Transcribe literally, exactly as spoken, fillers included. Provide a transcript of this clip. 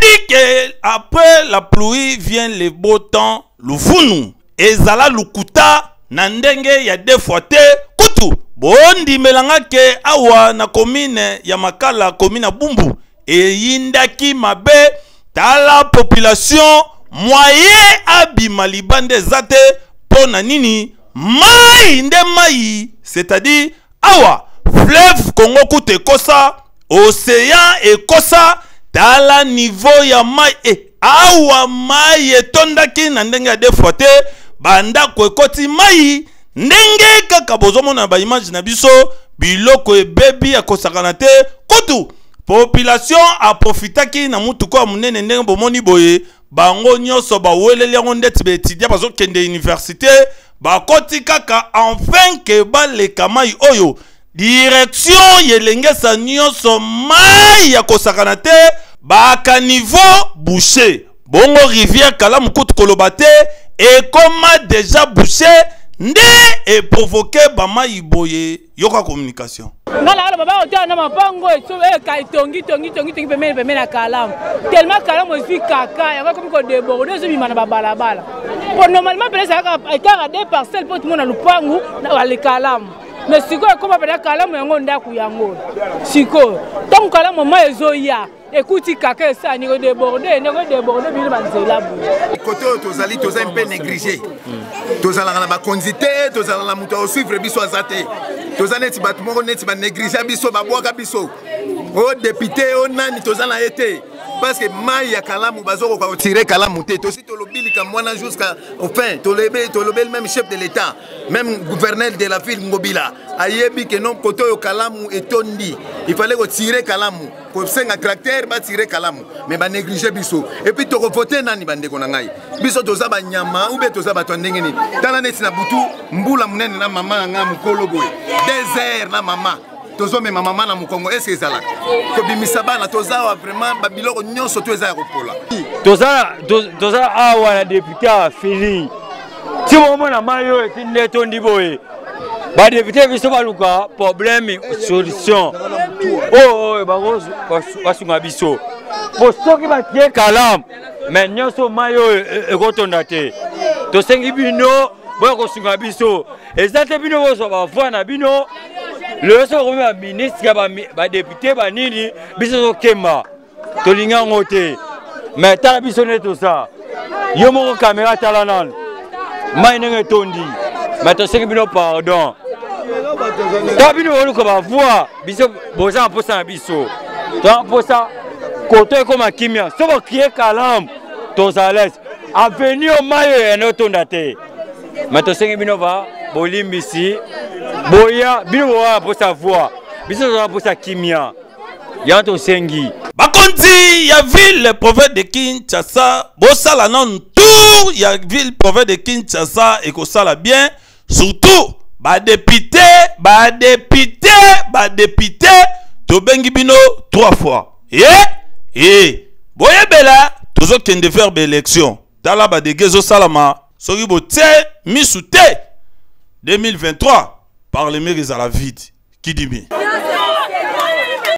dit que après la pluie vient le beau temps, lufunu ezala lukuta na ndenge ya deux fois te kutu bondi melanga ke awa na commune ya Makala commune ya Bumbu e yindaki mabe tala population moyen abima libande zate pona nini mai nde mai, c'est-à-dire awa fleuve Congo kute kosa océan e kosa tala niveau ya mai e awa mai etondaki na ndenge ya deux fois te banda kwekoti mai ndenge kaka bozomona ba image na biso biloko ebebi ya kosakana te kutu population a profitaki na mutuko ya munene ndenge bomoni boye bango nyonso baweleli yango ndeti beetudia bazokende université bakoti kaka enfin ke baleka mai oyo direction yelengesa nyonso mai ya kosakana te baka niveau bouché bongo rivière Kalamu kutu koloba te et comment déjà bouché nde et provoqué bama iboye yoka communication ngala ala baba ota na mapango e ka tongi tongi tongi tongi pemene pemene Kalamu tellement Kalamu est kaka ya comme ko déborder so bimana babala bala pour normalement pele ça ka écart à deux parcelles pour tout le monde na lupangu na le Kalamu mais siko comme pele Kalamu yango ndaku yango siko donc Kalamu ma ezoya écoute kaka ça ni ko déborder ni ko déborder bile banzela bu côté tozali toza un peu négligé tozala na ba konzité tozala na muto suivre biso azate tozana neti batu moko neti ba négliger biso ba boaka biso o député o nani tozana été parce que mai ya Kalamu bazoko ko tirer Kalamu te to si to lobili ka mwana jusqu'à enfin to lebe to lobel même chef de l'état même gouverneur de la ville Ngobila ayebi que non côté yo Kalamu etondi il fallait ko tirer Kalamu ko senga tracteur ba tirer Kalamu mais ba négliger biso et puis to ko voter nani bande ko na ngai biso toza ba nyama ou be toza ba to ndenge ni tala neti na butu mbula munene na mama nga mukolo boy désert na mama tozo me mama na mukongo est-ce que ezala ko bimisa bana toza vraiment ba biloko nyonso to eza kopola toza toza awa na député a fini ti mo na mayo e tinde tondi boye ba député biso baluka problème solution oh ba go basunga biso po soki ba tie Kalamu mais nyonso mayo e kotonda te to sengi bino boya kosunga biso ezate bino boso ba voix na bino le secrétaire ministre ba député ba nini biso kema to linga ngote mais tala biso ne to ça yo mo caméra tala nan mai nenge tondi mais to sengi bino pardon ta bino wolu ko ba voix biso boza posa na biso to posa côté comme kimia so ba kié Kalamu to zales avenir mai no tonda te mais to sengi bino va bolimbisi boya bino boya pour savoir biso pour sa kimia yanto sengi bakonzi ya ville province de Kinshasa bosala non tout ya ville province de Kinshasa et ko sala bien surtout ba député ba député ba député to bengi bino trois fois et et boya bela tozo kende faire élection tala ba de gezo salama soki bote misute deux mille vingt-trois par les mairies à la vide qui dit bien.